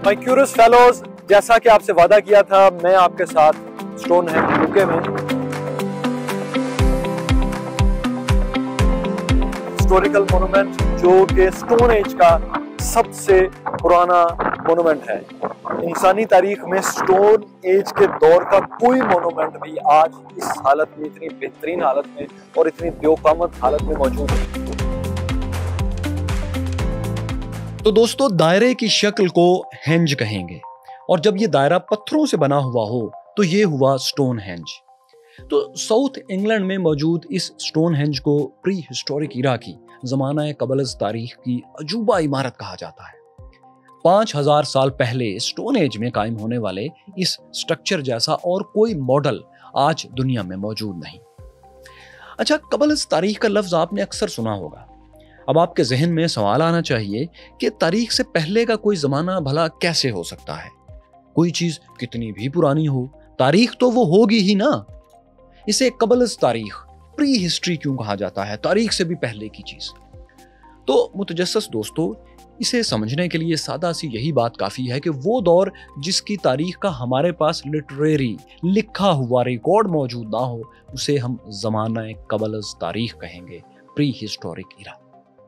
My curious fellows, जैसा कि आपसे वादा किया था, मैं आपके साथ स्टोनहेंज यूके में हिस्टोरिकल मोनूमेंट, जो कि स्टोन एज का सबसे पुराना मोनूमेंट है। इंसानी तारीख में स्टोन एज के दौर का कोई मोनूमेंट भी आज इस हालत में, इतनी बेहतरीन हालत में और इतनी देवकामत हालत में मौजूद है। तो दोस्तों, दायरे की शक्ल को हेंज कहेंगे, और जब ये दायरा पत्थरों से बना हुआ हो तो ये हुआ स्टोन हेंज। तो साउथ इंग्लैंड में मौजूद इस स्टोन हेंज को प्री हिस्टोरिक इरा की, जमाना कबल तारीख की अजूबा इमारत कहा जाता है। 5000 साल पहले स्टोन एज में कायम होने वाले इस स्ट्रक्चर जैसा और कोई मॉडल आज दुनिया में मौजूद नहीं। अच्छा, कबल तारीख का लफ्ज आपने अक्सर सुना होगा। अब आपके जहन में सवाल आना चाहिए कि तारीख से पहले का कोई जमाना भला कैसे हो सकता है? कोई चीज कितनी भी पुरानी हो, तारीख तो वो होगी ही ना। इसे कबल तारीख, प्री हिस्ट्री क्यों कहा जाता है? तारीख से भी पहले की चीज। तो मुतजस्सिस दोस्तों, इसे समझने के लिए सादा सी यही बात काफी है कि वो दौर जिसकी तारीख का हमारे पास लिटरेरी लिखा हुआ रिकॉर्ड मौजूद ना हो, उसे हम जमाना कबल तारीख कहेंगे, प्री हिस्टोरिक इरा।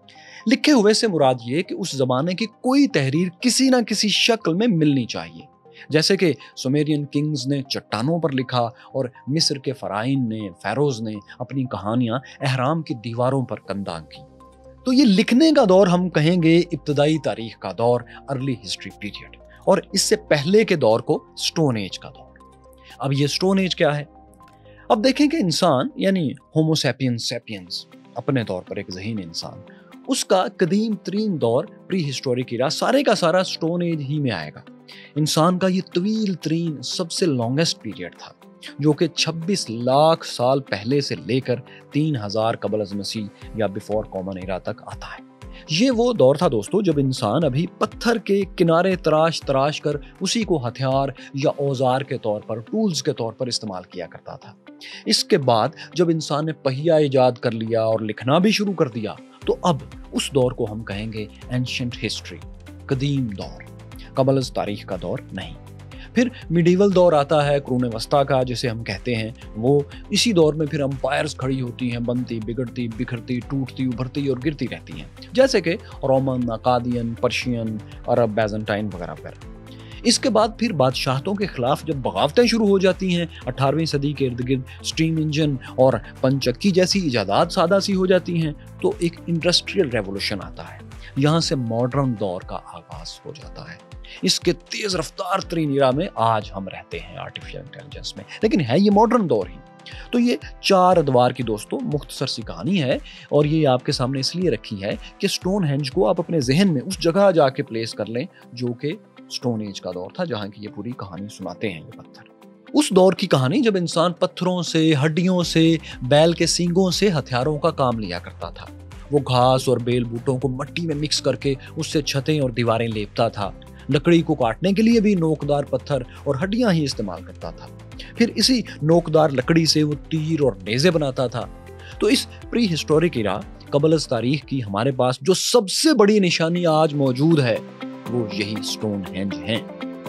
लिखे हुए से मुराद ये कि उस जमाने की कोई तहरीर किसी ना किसी शक्ल में मिलनी चाहिए। जैसे कि सुमेरियन किंग्स ने चट्टानों पर लिखा और मिस्र के फराइन ने, फेरोज ने अपनी कहानियां अहराम की दीवारों पर कंधा की। तो ये लिखने का दौर हम कहेंगे इब्तदाई तारीख का दौर, अर्ली हिस्ट्री पीरियड, और इससे पहले के दौर को स्टोन एज का दौर। अब ये स्टोन एज क्या है? अब देखें कि इंसान यानी होमो सैपियंस सैपियंस, अपने तौर पर एक ज़हीन इंसान, उसका कदीम तरीन दौर प्री हिस्टोरिक इरा सारे का सारा स्टोन एज ही में आएगा। इंसान का ये तवील तरीन सबसे लॉन्गेस्ट पीरियड था, जो कि 26 लाख साल पहले से लेकर 3000 कबल अज़ मसीह या बिफोर कॉमन एरा तक आता है। ये वो दौर था दोस्तों जब इंसान अभी पत्थर के किनारे तराश तराश कर उसी को हथियार या औजार के तौर पर, टूल्स के तौर पर इस्तेमाल किया करता था। इसके बाद जब इंसान ने पहिया इजाद कर लिया और लिखना भी शुरू कर दिया, तो अब उस दौर को हम कहेंगे एंशिएंट हिस्ट्री, कदीम दौर, कबल तारीख का दौर नहीं। फिर मिडीवल दौर आता है, कुरून वस्ता का जिसे हम कहते हैं। वो इसी दौर में फिर एम्पायर्स खड़ी होती हैं, बनती, बिगड़ती, बिखरती, टूटती, उभरती और गिरती रहती हैं, जैसे कि Roman, Akkadian, Persian, Arab, Byzantine वगैरह वगैरह। इसके बाद फिर बादशाहतों के खिलाफ जब बगावतें शुरू हो जाती हैं, 18वीं सदी के इर्द गिर्द स्टीम इंजन और पंचक्की जैसी इजादात सादा सी हो जाती हैं, तो एक इंडस्ट्रियल रेवोल्यूशन आता है। यहाँ से मॉडर्न दौर का आगाज हो जाता है। इसके तेज रफ्तार तरीन इरा में आज हम रहते हैं, आर्टिफिशियल इंटेलिजेंस में, लेकिन है ये मॉडर्न दौर ही। तो ये 4 अदवार की दोस्तों मुख्तसर सी कहानी है, और ये आपके सामने इसलिए रखी है कि स्टोन हेंज को आप अपने जहन में उस जगह जाके प्लेस कर लें जो कि स्टोन एज का दौर था, जहां की ये पूरी कहानी सुनाते हैं ये पत्थर। उस दौर की कहानी जब इंसान पत्थरों से, हड्डियों से, बैल के सींगों से हथियारों का काम लिया करता था। वो घास और बेल बूटों को मिट्टी में मिक्स करके उससे छतें और दीवारें लेपता था। लकड़ी को काटने के लिए भी नोकदार पत्थर और हड्डियां ही इस्तेमाल करता था। फिर इसी नोकदार लकड़ी से वो तीर और नेज़े बनाता था। तो इस प्री हिस्टोरिक इरा, कबल तारीख की हमारे पास जो सबसे बड़ी निशानी आज मौजूद है, वो यही स्टोन हेंज हैं।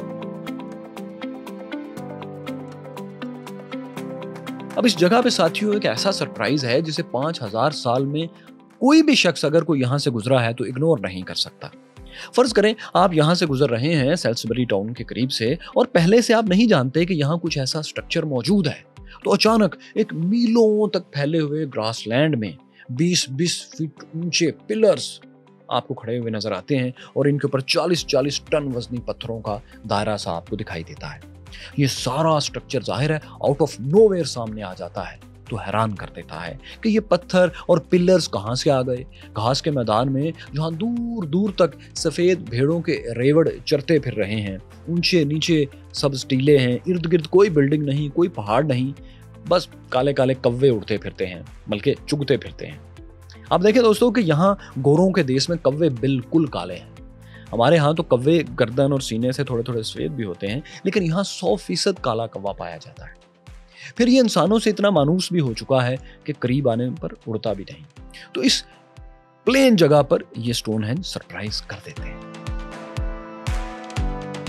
अब इस जगह पे साथियों एक ऐसा सरप्राइज है जिसे 5000 साल में कोई भी शख्स अगर कोई यहां से गुजरा है तो इग्नोर नहीं कर सकता। फर्ज करें आप यहां से गुजर रहे हैं सेल्सबरी टाउन के करीब से, और पहले से आप नहीं जानते कि यहां कुछ ऐसा स्ट्रक्चर मौजूद है, तो अचानक एक मीलों तक फैले हुए ग्रासलैंड में 20-20 फीट ऊंचे पिलर्स आपको खड़े हुए नजर आते हैं, और इनके ऊपर 40-40 टन वजनी पत्थरों का दायरा सा आपको दिखाई देता है। ये सारा स्ट्रक्चर जाहिर है आउट ऑफ नोवेयर सामने आ जाता है, तो हैरान कर देता है कि ये पत्थर और पिलर्स कहां से आ गए। घास के मैदान में जहां दूर दूर तक सफेद भेड़ों के रेवड़ चरते फिर रहे हैं, ऊंचे नीचे सब टीले हैं, इर्द गिर्द कोई बिल्डिंग नहीं, कोई पहाड़ नहीं, बस काले काले कव्वे उड़ते फिरते हैं, बल्कि चुगते फिरते हैं। आप देखें दोस्तों कि यहाँ गोरों के देश में कव्वे बिल्कुल काले हैं। हमारे यहाँ तो कव्वे गर्दन और सीने से थोड़े थोड़े सफेद भी होते हैं, लेकिन यहाँ 100% काला कव्वा पाया जाता है। फिर ये इंसानों से इतना मानूस भी हो चुका है कि करीब आने पर उड़ता भी नहीं। तो इस प्लेन जगह पर ये स्टोन हेंज सरप्राइज कर देते हैं।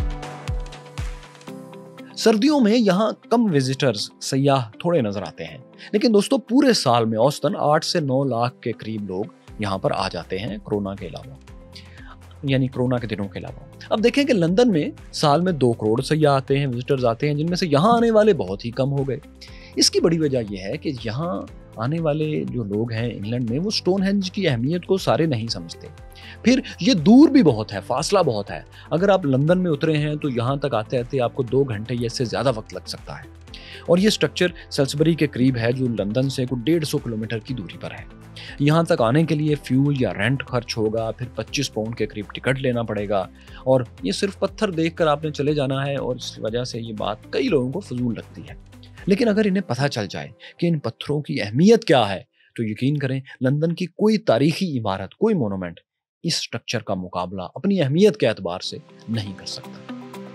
सर्दियों में यहाँ कम विजिटर्स सयाह थोड़े नजर आते हैं, लेकिन दोस्तों पूरे साल में औसतन 8 से 9 लाख के करीब लोग यहाँ पर आ जाते हैं कोरोना के अलावा, यानी कोरोना के दिनों के अलावा। अब देखें कि लंदन में साल में 2 करोड़ सयाह आते हैं, विजिटर्स आते हैं, जिनमें से यहाँ आने वाले बहुत ही कम हो गए। इसकी बड़ी वजह यह है कि यहाँ आने वाले जो लोग हैं इंग्लैंड में, वो स्टोनहेंज की अहमियत को सारे नहीं समझते। फिर ये दूर भी बहुत है, फासला बहुत है। अगर आप लंदन में उतरे हैं तो यहाँ तक आते आते आपको 2 घंटे या इससे ज़्यादा वक्त लग सकता है। और ये स्ट्रक्चर सेल्सबरी के करीब है, जो लंदन से कुछ 150 किलोमीटर की दूरी पर है। यहाँ तक आने के लिए फ्यूल या रेंट खर्च होगा, फिर 25 पाउंड के करीब टिकट लेना पड़ेगा, और ये सिर्फ पत्थर देखकर आपने चले जाना है, और इस वजह से ये बात कई लोगों को फजूल लगती है। लेकिन अगर इन्हें पता चल जाए कि इन पत्थरों की अहमियत क्या है, तो यकीन करें लंदन की कोई तारीखी इमारत, कोई मोनूमेंट इस स्ट्रक्चर का मुकाबला अपनी अहमियत के एतबार से नहीं कर सकता।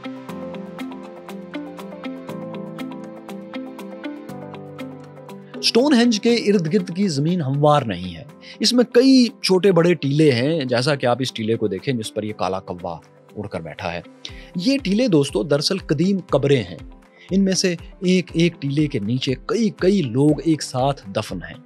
स्टोनहेंज के इर्द गिर्द की जमीन हमवार नहीं है। इसमें कई छोटे बड़े टीले हैं, जैसा कि आप इस टीले को देखें जिस पर यह काला कौवा उड़कर बैठा है। ये टीले दोस्तों दरअसल कदीम कब्रें हैं। इनमें से एक एक टीले के नीचे कई कई लोग एक साथ दफन हैं।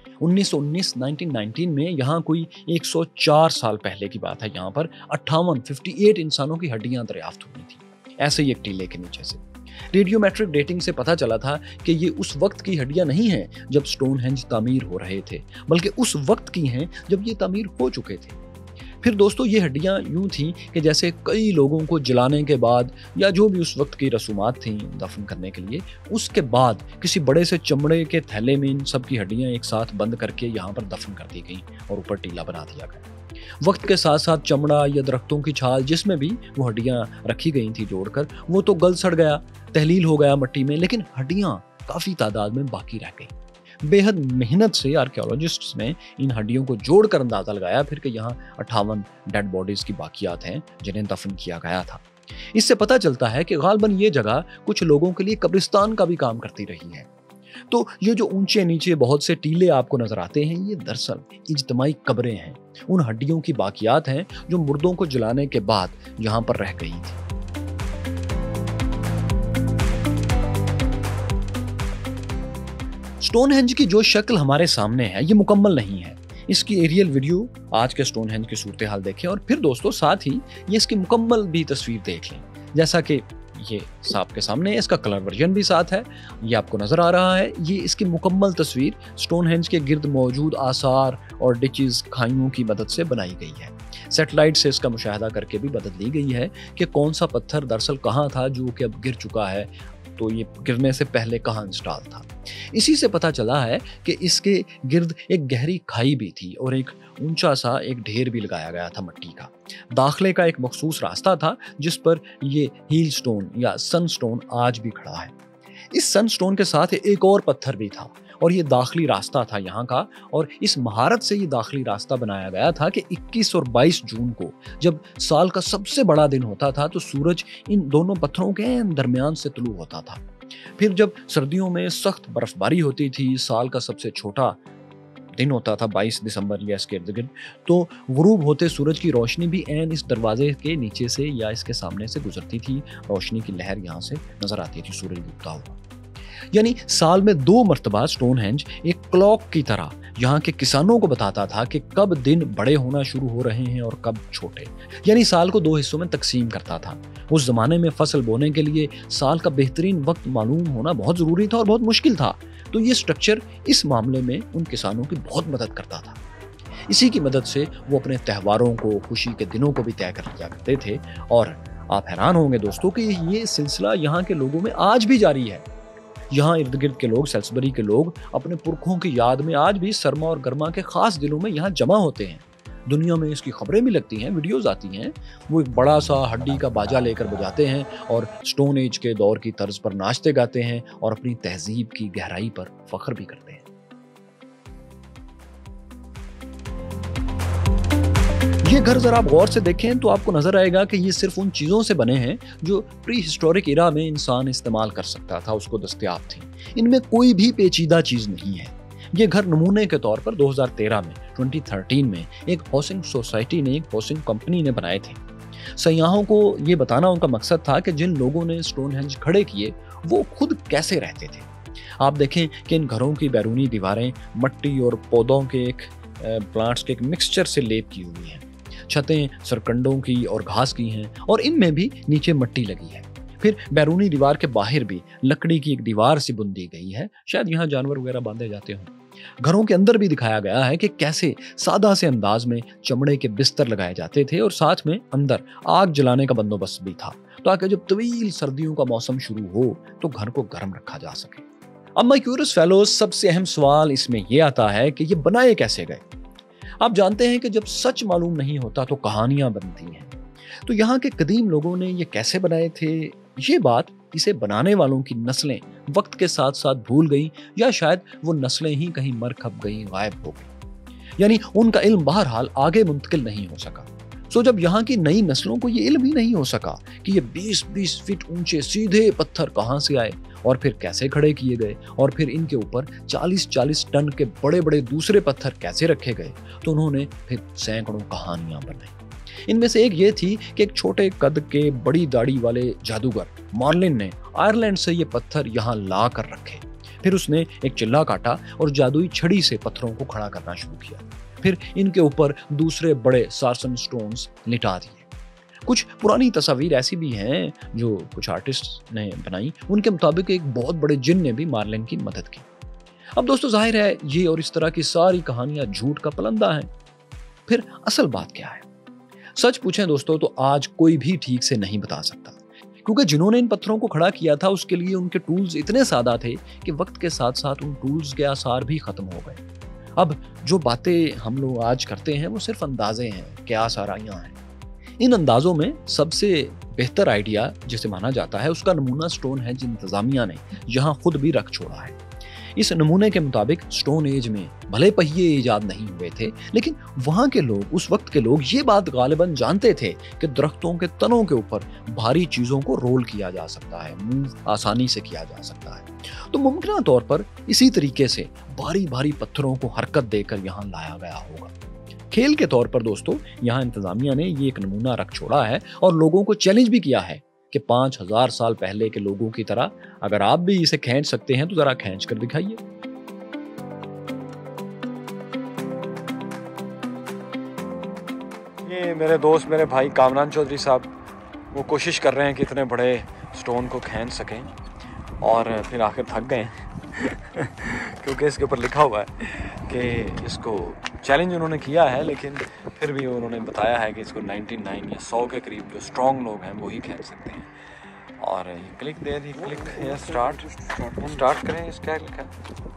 1919 में यहाँ कोई 104 साल पहले की बात है, यहाँ पर 58 इंसानों की हड्डियां दरियाफ्त हुई थी, ऐसे ही एक टीले के नीचे से। रेडियोमेट्रिक डेटिंग से पता चला था कि ये उस वक्त की हड्डियां नहीं हैं जब स्टोनहेंज तामीर हो रहे थे, बल्कि उस वक्त की हैं जब ये तामीर हो चुके थे। फिर दोस्तों ये हड्डियां यूं थीं कि जैसे कई लोगों को जलाने के बाद, या जो भी उस वक्त की रसूमात थीं दफन करने के लिए, उसके बाद किसी बड़े से चमड़े के थैले में इन सब की हड्डियां एक साथ बंद करके यहाँ पर दफन कर दी गई और ऊपर टीला बना दिया गया। वक्त के साथ साथ चमड़ा या दरख्तों की छाल जिसमें भी वो हड्डियां रखी गई थी जोड़कर, वो तो गल सड़ गया, तहलील हो गया मट्टी में, लेकिन हड्डियां काफी तादाद में बाकी रह गई। बेहद मेहनत से आर्कियोलॉजिस्ट्स ने इन हड्डियों को जोड़कर अंदाजा लगाया फिर कि यहाँ 58 डेड बॉडीज की बाकियात हैं जिन्हें दफन किया गया था। इससे पता चलता है कि गालबन ये जगह कुछ लोगों के लिए कब्रिस्तान का भी काम करती रही है। तो ये जो ऊंचे नीचे बहुत से टीले आपको नजर आते हैं, ये दरअसल इज्तिमाई कब्रें हैं, उन हड्डियों की बाकियात हैं जो मुर्दों को जलाने के बाद यहाँ पर रह गई थी। स्टोनहेंज की जो शक्ल हमारे सामने है ये मुकम्मल नहीं है। इसकी एरियल वीडियो आज के स्टोनहेंज की सूरत हाल देखें, और फिर दोस्तों साथ ही ये इसकी मुकम्मल भी तस्वीर देख लें। जैसा कि ये आपके सामने, इसका कलर वर्जन भी साथ है, ये आपको नजर आ रहा है। ये इसकी मुकम्मल तस्वीर स्टोनहेंज के गिर्द मौजूद आसार और डिचेस, खाइयों की मदद से बनाई गई है। सैटेलाइट से इसका मुशाहिदा करके भी मदद ली गई है कि कौन सा पत्थर दरअसल कहाँ था जो कि अब गिर चुका है, तो ये गिरने से पहले कहाँ इंस्टॉल था। इसी से पता चला है कि इसके गिर्द एक गहरी खाई भी थी और एक ऊंचा सा एक ढेर भी लगाया गया था मट्टी का। दाखिले का एक मखसूस रास्ता था जिस पर ये हील स्टोन या सनस्टोन आज भी खड़ा है। इस सनस्टोन के साथ एक और पत्थर भी था और ये दाखिली रास्ता था यहाँ का, और इस महारत से ये दाखिली रास्ता बनाया गया था कि 21 और 22 जून को, जब साल का सबसे बड़ा दिन होता था, तो सूरज इन दोनों पत्थरों के दरमियान से तुलू होता था। फिर जब सर्दियों में सख्त बर्फबारी होती थी, साल का सबसे छोटा दिन होता था 22 दिसंबर या इसके इर्द गिर्द, तो गुरूब होते सूरज की रोशनी भी ऐन इस दरवाजे के नीचे से या इसके सामने से गुजरती थी। रोशनी की लहर यहाँ से नजर आती थी सूरज डूबता हुआ। यानी साल में 2 मरतबा स्टोनहेंज एक क्लॉक की तरह यहाँ के किसानों को बताता था कि कब दिन बड़े होना शुरू हो रहे हैं और कब छोटे। यानी साल को 2 हिस्सों में तकसीम करता था। उस जमाने में फसल बोने के लिए साल का बेहतरीन वक्त मालूम होना बहुत जरूरी था और बहुत मुश्किल था। तो ये स्ट्रक्चर इस मामले में उन किसानों की बहुत मदद करता था। इसी की मदद से वो अपने त्योहारों को, खुशी के दिनों को भी तय कर लिया करते थे। और आप हैरान होंगे दोस्तों कि ये सिलसिला यहाँ के लोगों में आज भी जारी है। यहाँ इर्द गिर्द के लोग, सेल्सबरी के लोग, अपने पुरखों की याद में आज भी सरमा और गर्मा के खास दिनों में यहाँ जमा होते हैं। दुनिया में इसकी खबरें भी लगती हैं, वीडियोस आती हैं। वो एक बड़ा सा हड्डी का बाजा लेकर बजाते हैं और स्टोन एज के दौर की तर्ज पर नाचते गाते हैं और अपनी तहजीब की गहराई पर फख्र भी करते हैं। ये घर जरा आप गौर से देखें तो आपको नजर आएगा कि ये सिर्फ उन चीजों से बने हैं जो प्री हिस्टोरिक इरा में इंसान इस्तेमाल कर सकता था, उसको दस्तयाब थी। इनमें कोई भी पेचीदा चीज नहीं है। ये घर नमूने के तौर पर 2013 में 2013 में एक हाउसिंग सोसाइटी ने, एक हाउसिंग कंपनी ने बनाए थे। सयाहों को ये बताना उनका मकसद था कि जिन लोगों ने स्टोनहेंज खड़े किए वो खुद कैसे रहते थे। आप देखें कि इन घरों की बैरूनी दीवारें मिट्टी और पौधों के प्लांट्स के एक मिक्सचर से लेप की हुई हैं। छतें सरकंडों की और घास की हैं और इनमें भी नीचे मिट्टी लगी है। फिर बैरूनी दीवार के बाहर भी लकड़ी की एक दीवार सी बुन दी गई है, शायद यहाँ जानवर वगैरह बांधे जाते हों। घरों के अंदर भी दिखाया गया है कि कैसे सादा से अंदाज में चमड़े के बिस्तर लगाए जाते थे और साथ में अंदर आग जलाने का बंदोबस्त भी था, ताकि जब तवील सर्दियों का मौसम शुरू हो तो घर को गर्म रखा जा सके। अब माय क्यूरियस फेलोज, सबसे अहम सवाल इसमें यह आता है कि ये बनाए कैसे गए। आप जानते हैं कि जब सच मालूम नहीं होता तो कहानियां बनती हैं। तो यहाँ के कदीम लोगों ने ये कैसे बनाए थे, ये बात इसे बनाने वालों की नस्लें वक्त के साथ साथ भूल गई, या शायद वो नस्लें ही कहीं मर खप गई, गायब हो गई, यानी उनका इल्म बहरहाल आगे मुंतकिल नहीं हो सका। सो जब यहाँ की नई नस्लों को ये इल्म ही नहीं हो सका कि ये 20-20 फीट ऊंचे सीधे पत्थर कहाँ से आए और फिर कैसे खड़े किए गए और फिर इनके ऊपर 40-40 टन के बड़े बड़े दूसरे पत्थर कैसे रखे गए, तो उन्होंने फिर सैकड़ों कहानियां बनाई। इनमें से एक ये थी कि एक छोटे कद के बड़ी दाढ़ी वाले जादूगर मार्लिन ने आयरलैंड से ये पत्थर यहाँ ला कर रखे। फिर उसने एक चिल्ला काटा और जादुई छड़ी से पत्थरों को खड़ा करना शुरू किया। फिर इनके ऊपर दूसरे बड़े सार्सन स्टोन्स लिटा दिए। कुछ पुरानी तस्वीर ऐसी भी हैं जो कुछ आर्टिस्ट ने बनाई, उनके मुताबिक एक बहुत बड़े जिन ने भी मार्लिन की मदद की। अब दोस्तों जाहिर है ये और इस तरह की सारी कहानियां झूठ का पलंदा है। फिर असल बात क्या है? सच पूछें दोस्तों तो आज कोई भी ठीक से नहीं बता सकता, क्योंकि जिन्होंने इन पत्थरों को खड़ा किया था उसके लिए उनके टूल्स इतने सादा थे कि वक्त के साथ साथ उन टूल्स के आसार भी खत्म हो गए। अब जो बातें हम लोग आज करते हैं वो सिर्फ अंदाजे हैं, क्या साराइयां हैं। इन अंदाजों में सबसे बेहतर आइडिया जिसे माना जाता है उसका नमूना स्टोनहेंज इंतजामिया ने यहाँ खुद भी रख छोड़ा है। इस नमूने के मुताबिक स्टोन एज में भले पहिए ईजाद नहीं हुए थे, लेकिन वहां के लोग, उस वक्त के लोग ये बात गालिबन जानते थे कि दरख्तों के तनों के ऊपर भारी चीजों को रोल किया जा सकता है, मूव आसानी से किया जा सकता है। तो मुमकिन तौर पर इसी तरीके से भारी भारी पत्थरों को हरकत देकर यहाँ लाया गया होगा। खेल के तौर पर दोस्तों यहाँ इंतजामिया ने ये एक नमूना रख छोड़ा है और लोगों को चैलेंज भी किया है कि 5000 साल पहले के लोगों की तरह अगर आप भी इसे खींच सकते हैं तो जरा खींच कर दिखाइए। ये मेरे दोस्त, मेरे भाई कामरान चौधरी साहब, वो कोशिश कर रहे हैं कि इतने बड़े स्टोन को खींच सकें और फिर आखिर थक गए क्योंकि इसके ऊपर लिखा हुआ है कि इसको चैलेंज उन्होंने किया है, लेकिन फिर भी उन्होंने बताया है कि इसको 99 या 100 के करीब जो स्ट्रॉन्ग लोग हैं वो ही खींच सकते हैं। और क्लिक देर ही क्लिक या स्टार्ट करें। इस क्या लिखा है?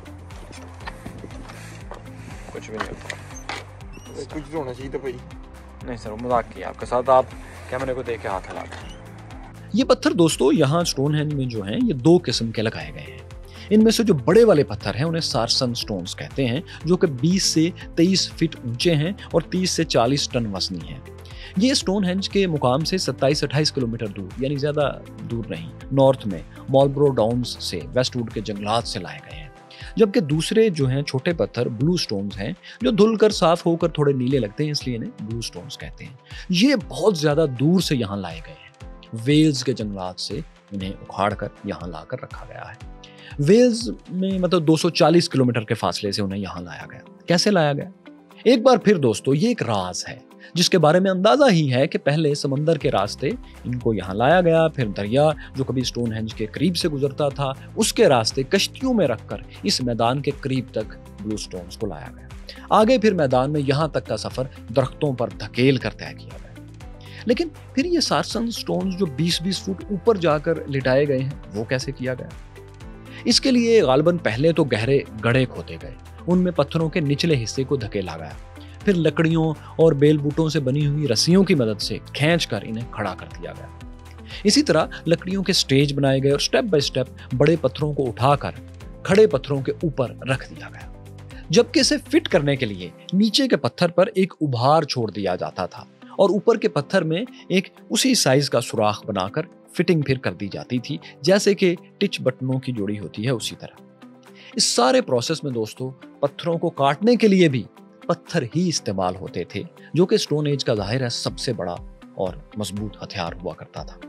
कुछ भी नहीं होता, कुछ तो होना चाहिए था भाई। नहीं सर, मजाक किया आपके साथ, आप कैमरे को देख के हाथ हिला दें। ये पत्थर दोस्तों यहाँ स्टोनहेंज में जो हैं ये 2 किस्म के लगाए गए हैं। इनमें से जो बड़े वाले पत्थर हैं उन्हें सार्सन स्टोन्स कहते हैं, जो कि 20 से 23 फीट ऊंचे हैं और 30 से 40 टन वजनी हैं। ये स्टोनहेंज के मुकाम से 27-28 किलोमीटर दूर, यानी ज्यादा दूर नहीं, नॉर्थ में मार्लबरो डाउन्स से वेस्टवुड के जंगलात से लाए गए हैं। जबकि दूसरे जो हैं छोटे पत्थर ब्लू स्टोन्स हैं, जो धुलकर साफ होकर थोड़े नीले लगते हैं, इसलिए इन्हें ब्लू स्टोन्स कहते हैं। ये बहुत ज्यादा दूर से यहाँ लाए गए हैं। वेल्स के जंगलात से इन्हें उखाड़ कर यहाँ लाकर रखा गया है। वेल्स में मतलब 240 किलोमीटर के फासले से उन्हें यहाँ लाया गया। कैसे लाया गया? एक बार फिर दोस्तों ये एक राज है जिसके बारे में अंदाजा ही है कि पहले समंदर के रास्ते इनको यहाँ लाया गया, फिर दरिया जो कभी स्टोनहेंज के करीब से गुजरता था उसके रास्ते कश्तियों में रखकर इस मैदान के करीब तक ब्लू स्टोन्स को लाया गया। आगे फिर मैदान में यहाँ तक का सफर दरख्तों पर धकेल कर तय किया गया। लेकिन फिर ये सार्सन स्टोन्स जो 20-20 फुट ऊपर जाकर लिटाए गए हैं वो कैसे किया गया? इसके लिए गालबन पहले तो गहरे गड्ढे खोदे गए, उनमें पत्थरों के निचले हिस्से को धकेला गया, फिर लकड़ियों और बेल बूटों से बनी हुई रस्सियों की मदद से खींचकर इन्हें खड़ा कर दिया गया। इसी तरह लकड़ियों के स्टेज बनाए गए और स्टेप बाय स्टेप बड़े पत्थरों को उठाकर खड़े पत्थरों के ऊपर रख दिया गया, जबकि इसे फिट करने के लिए नीचे के पत्थर पर एक उभार छोड़ दिया जाता था और ऊपर के पत्थर में एक उसी साइज का सुराख बनाकर फिटिंग फिर कर दी जाती थी, जैसे कि टिच बटनों की जोड़ी होती है उसी तरह। इस सारे प्रोसेस में दोस्तों पत्थरों को काटने के लिए भी पत्थर ही इस्तेमाल होते थे, जो कि स्टोन एज का जाहिर है सबसे बड़ा और मजबूत हथियार हुआ करता था।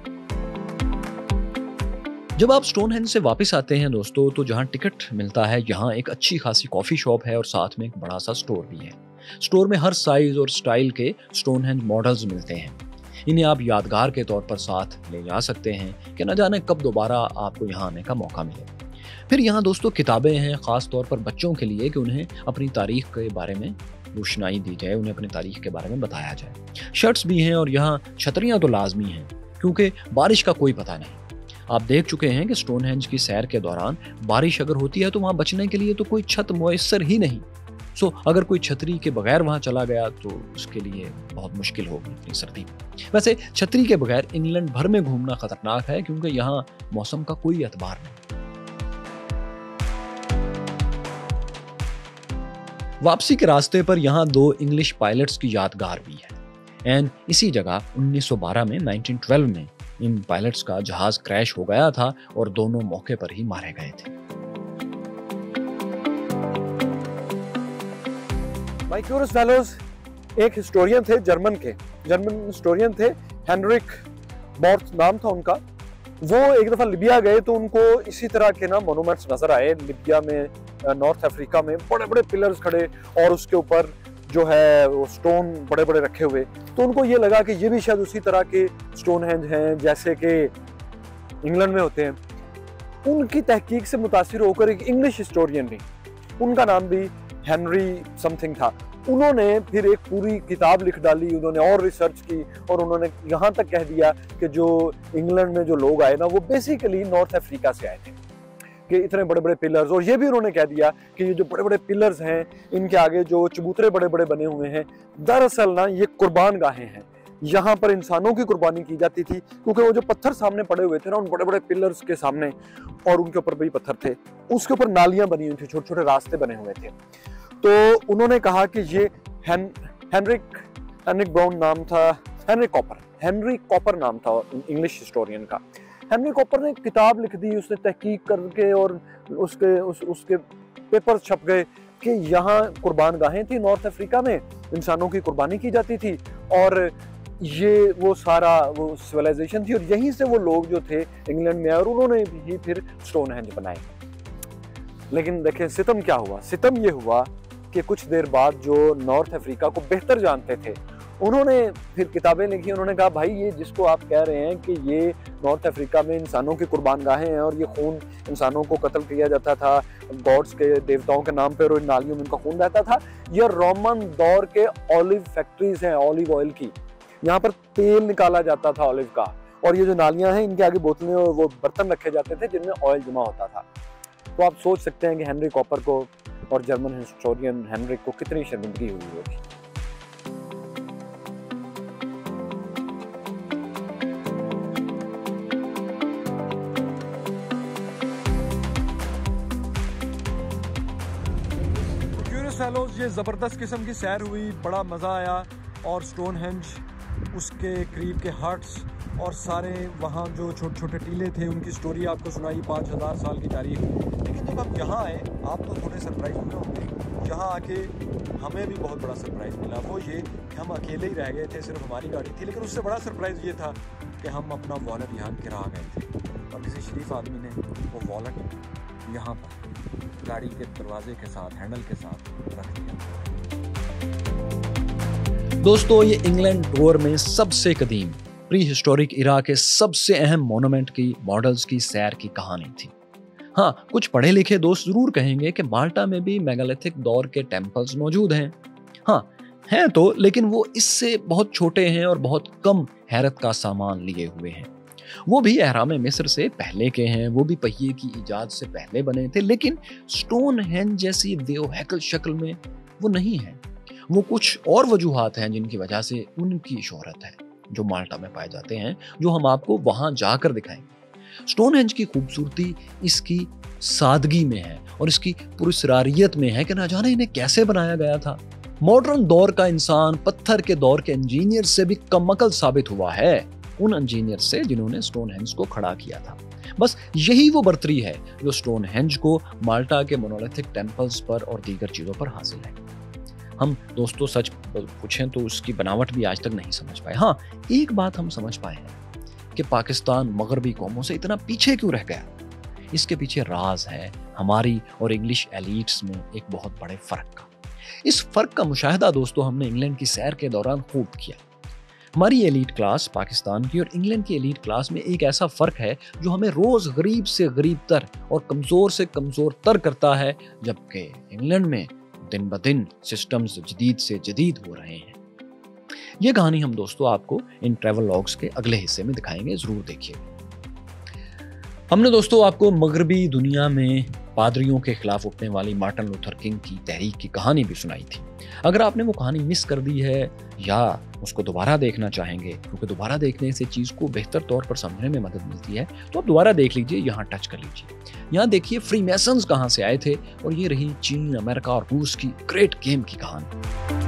जब आप स्टोनहेंज से वापस आते हैं दोस्तों, तो जहां टिकट मिलता है यहाँ एक अच्छी खासी कॉफी शॉप है और साथ में एक बड़ा सा स्टोर भी है। स्टोर में हर साइज और स्टाइल के स्टोनहेंज मॉडल्स मिलते हैं। इन्हें आप यादगार के तौर पर साथ ले जा सकते हैं कि न जाने कब दोबारा आपको यहाँ आने का मौका मिले। फिर यहाँ दोस्तों किताबें हैं, खास तौर पर बच्चों के लिए, कि उन्हें अपनी तारीख के बारे में रोशनाई दी जाए, उन्हें अपनी तारीख के बारे में बताया जाए। शर्ट्स भी हैं और यहाँ छतरियाँ तो लाजमी हैं क्योंकि बारिश का कोई पता नहीं। आप देख चुके हैं कि स्टोनहेंज की सैर के दौरान बारिश अगर होती है तो वहाँ बचने के लिए तो कोई छत मुयस्सर ही नहीं। अगर कोई छतरी के बगैर वहाँ चला गया तो उसके लिए बहुत मुश्किल होगी इतनी सर्दी में। वैसे छतरी के बगैर इंग्लैंड भर में घूमना खतरनाक है क्योंकि यहाँ मौसम का कोई एतबार नहीं। वापसी के रास्ते पर यहाँ 2 इंग्लिश पायलट्स की यादगार भी है। एंड इसी जगह 1912 में 1912 में इन पायलट्स का जहाज क्रैश हो गया था और दोनों मौके पर ही मारे गए थे। माय क्यूरियस फेलोज, एक हिस्टोरियन थे, जर्मन हिस्टोरियन थे, हेनरिक बॉर्थ नाम था उनका। वो एक दफा लिबिया गए तो उनको इसी तरह के ना मोनूमेंट्स नजर आए। लिबिया में, नॉर्थ अफ्रीका में बड़े बड़े पिलर्स खड़े और उसके ऊपर जो है वो स्टोन बड़े बड़े रखे हुए। तो उनको ये लगा कि ये भी शायद उसी तरह के स्टोनहेंज हैं जैसे कि इंग्लैंड में होते हैं। उनकी तहकीक से मुतासिर होकर एक इंग्लिश हिस्टोरियन ने, उनका नाम भी हेनरी समथिंग था, उन्होंने फिर एक पूरी किताब लिख डाली। उन्होंने और रिसर्च की और उन्होंने यहाँ तक कह दिया कि जो इंग्लैंड में जो लोग आए ना वो बेसिकली नॉर्थ अफ्रीका से आए थे, कि इतने बड़े बड़े पिलर्स। और ये भी उन्होंने कह दिया कि ये जो बड़े बड़े पिलर्स हैं इनके आगे जो चबूतरे बड़े बड़े बने हुए हैं, दरअसल ना ये कुर्बान गाहें हैं। यहाँ पर इंसानों की कुर्बानी की जाती थी क्योंकि वो जो पत्थर सामने पड़े हुए थे ना उन बड़े बड़े पिलर्स के सामने, और उनके ऊपर भी पत्थर थे, उसके ऊपर नालियां बनी हुई थी, छोटे छोटे रास्ते बने हुए थे। तो उन्होंने कहा कि ये हेनरिक ब्राउन नाम था, हेनरी कॉपर नाम था इंग्लिश हिस्टोरियन का। हेनरी कॉपर ने एक किताब लिख दी, उसने तहकीक करके और उसके पेपर छप गए कि यहाँ कुर्बान गाहें थी नॉर्थ अफ्रीका में, इंसानों की कुर्बानी की जाती थी और ये वो सारा वो सिविलाइजेशन थी और यहीं से वो लोग जो थे इंग्लैंड में आए और उन्होंने भी फिर स्टोनहेंज बनाए। लेकिन देखें सितम क्या हुआ। सितम ये हुआ कि कुछ देर बाद जो नॉर्थ अफ्रीका को बेहतर जानते थे उन्होंने फिर किताबें लिखी। उन्होंने कहा भाई ये जिसको आप कह रहे हैं कि ये नॉर्थ अफ्रीका में इंसानों की कुर्बान गाहें हैं और ये खून इंसानों को कत्ल किया जाता था गॉड्स के, देवताओं के नाम पर, और इन नालियों में उनका खून रहता था, ये रोमन दौर के ऑलिव फैक्ट्रीज हैं, ऑलिव ऑयल की। यहाँ पर तेल निकाला जाता था ऑलिव का, और ये जो नालियां हैं इनके आगे बोतलें और वो बर्तन रखे जाते थे जिनमें ऑयल जमा होता था। तो आप सोच सकते हैं कि हेनरी कॉपर को और जर्मन हिस्टोरियन हेनरिक को कितनी शर्मिंदगी हुई होगी। फेलोज, ये ज़बरदस्त किस्म की सैर हुई, बड़ा मज़ा आया। और स्टोनहेंज, उसके करीब के हट्स और सारे वहाँ जो छोटे छोटे टीले थे उनकी स्टोरी आपको सुनाई, 5000 साल की तारीख। लेकिन जब आप यहाँ आए आप तो थोड़े सरप्राइज हुए होंगे। यहाँ आके हमें भी बहुत बड़ा सरप्राइज़ मिला। वो ये कि हम अकेले ही रह गए थे, सिर्फ हमारी गाड़ी थी। लेकिन उससे बड़ा सरप्राइज़ ये था कि हम अपना वॉलेट यहाँ गिरा गए थे और किसी शरीफ आदमी ने वो वॉलेट यहाँ पर गाड़ी के दरवाजे के साथ, हैंडल के साथ रख दिया। दोस्तों, ये इंग्लैंड टूर में सबसे कदीम प्री हिस्टोरिक इरा के सबसे अहम मोनूमेंट की मॉडल्स की सैर की कहानी थी। हाँ, कुछ पढ़े लिखे दोस्त जरूर कहेंगे कि माल्टा में भी मेगालिथिक दौर के टेम्पल्स मौजूद हैं। हाँ, हैं तो, लेकिन वो इससे बहुत छोटे हैं और बहुत कम हैरत का सामान लिए हुए हैं। वो भी अहराम मिस्र से पहले के हैं, वो भी पहिए की इजाद से पहले बने थे, लेकिन स्टोनहेंज जैसी देवहैकल शक्ल में वो नहीं है। वो कुछ और वजूहात हैं जिनकी वजह से उनकी शोहरत है, जो माल्टा में पाए जाते हैं, जो हम आपको वहां जाकर दिखाएंगे। स्टोनहेंज की खूबसूरती इसकी सादगी में है और इसकी पुरस्रारियत में है कि ना जाने इन्हें कैसे बनाया गया था। मॉडर्न दौर का इंसान पत्थर के दौर के इंजीनियर से भी कमअकल साबित हुआ है, उन इंजीनियर से जिन्होंने स्टोनहेंज को खड़ा किया था। बस यही वो बर्तरी है जो स्टोनहेंज को माल्टा के मोनोलिथिक टेम्पल्स पर और दीगर चीजों पर हासिल है। हम दोस्तों सच पूछें तो उसकी बनावट भी आज तक नहीं समझ पाए। हाँ, एक बात हम समझ पाए हैं कि पाकिस्तान मगरबी कौमों से इतना पीछे क्यों रह गया। इसके पीछे राज है हमारी और इंग्लिश एलीट्स में एक बहुत बड़े फर्क का। इस फर्क का मुशाहिदा दोस्तों हमने इंग्लैंड की सैर के दौरान खूब किया। हमारी एलीट क्लास पाकिस्तान की और इंग्लैंड की एलीट क्लास में एक ऐसा फर्क है जो हमें रोज गरीब से गरीब तर और कमजोर से कमजोर तर करता है, जबकि इंग्लैंड में दिन ब दिन सिस्टम्स जदीद से जदीद हो रहे हैं। ये कहानी हम दोस्तों आपको इन ट्रैवल लॉग्स के अगले हिस्से में दिखाएंगे, जरूर देखिएगा। हमने दोस्तों आपको मगरबी दुनिया में पादरियों के खिलाफ उठने वाली मार्टिन लूथर किंग की तहरीक की कहानी भी सुनाई थी। अगर आपने वो कहानी मिस कर दी है या उसको दोबारा देखना चाहेंगे, क्योंकि दोबारा देखने से चीज़ को बेहतर तौर पर समझने में मदद मिलती है, तो आप दोबारा देख लीजिए, यहाँ टच कर लीजिए। यहाँ देखिए फ्रीमेसन्स कहाँ से आए थे और ये रही चीन, अमेरिका और रूस की ग्रेट गेम की कहानी।